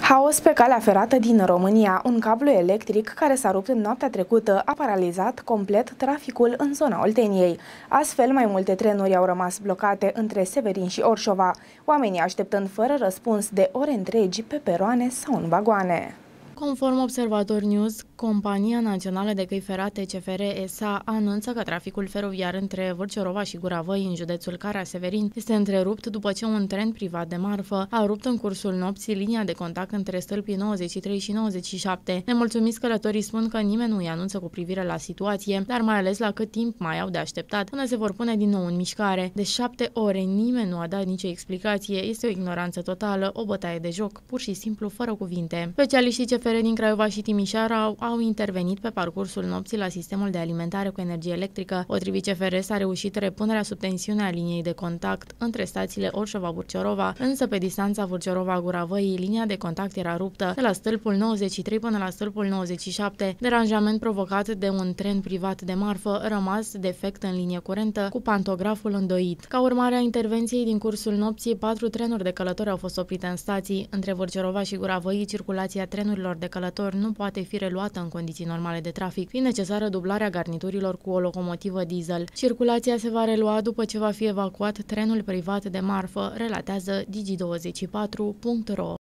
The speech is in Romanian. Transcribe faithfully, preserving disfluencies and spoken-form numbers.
Haos pe calea ferată din România. Un cablu electric care s-a rupt în noaptea trecută a paralizat complet traficul în zona Olteniei. Astfel, mai multe trenuri au rămas blocate între Severin și Orșova, oamenii așteptând fără răspuns de ore întregi pe peroane sau în vagoane. Conform Observator News, Compania Națională de Căi Ferate C F R S A anunță că traficul feroviar între Vârciorova și Guravăi, în județul Cara-Severin, este întrerupt după ce un tren privat de marfă a rupt în cursul nopții linia de contact între stâlpii nouăzeci și trei și nouăzeci și șapte. Nemulțumiți călătorii spun că nimeni nu îi anunță cu privire la situație, dar mai ales la cât timp mai au de așteptat până se vor pune din nou în mișcare. De șapte ore nimeni nu a dat nicio explicație, este o ignoranță totală, o bătaie de joc, pur și simplu, fără cuvinte. Specialiștii C F R din Craiova și Timișoara au, au intervenit pe parcursul nopții la sistemul de alimentare cu energie electrică. Potrivit C F R s-a reușit repunerea sub tensiune a liniei de contact între stațiile Orșova-Vârciorova, însă pe distanța Vârciorova-Guravăi, linia de contact era ruptă de la stâlpul nouăzeci și trei până la stâlpul nouăzeci și șapte, deranjament provocat de un tren privat de marfă rămas defect în linie curentă cu pantograful îndoit. Ca urmare a intervenției din cursul nopții, patru trenuri de călători au fost oprite în stații. Între Vârciorova și Guravăi, circulația trenurilor de călători nu poate fi reluată în condiții normale de trafic, fiind necesară dublarea garniturilor cu o locomotivă diesel. Circulația se va relua după ce va fi evacuat trenul privat de marfă, relatează Digi douăzeci și patru punct ro.